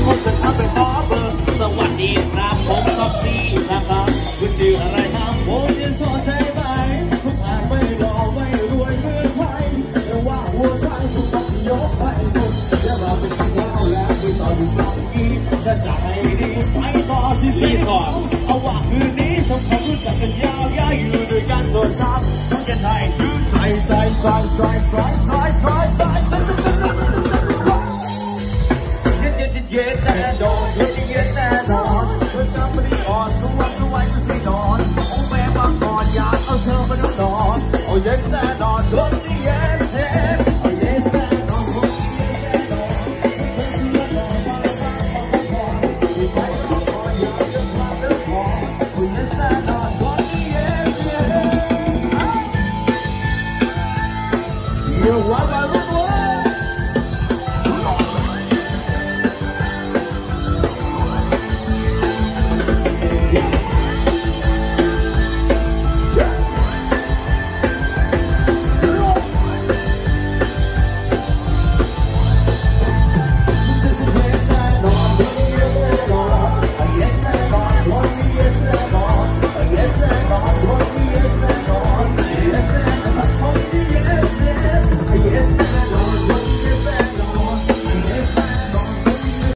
ผมจะทำเป็นขอเบอร์สวัสดีครับผมซอกซี่นะครับคุณชื่ออะไรครับผมจะสนใจไหมทุกอ่านไม่รอไม่รวยเมื่อใครแต่ว่าหัวใจผมต้องยกให้คุณเดี๋ยวเราไปกินเหล้าแล้วไปต่อดูตรงนี้ถ้าจะให้ดีไปต่อที่สี่ก่อนเอาว่าคืนนี้ทำความรู้จักกันยาวอยู่ด้วยกันโซนซ้ำทั้งกันไทยยืนใส่เย็นแต่โดน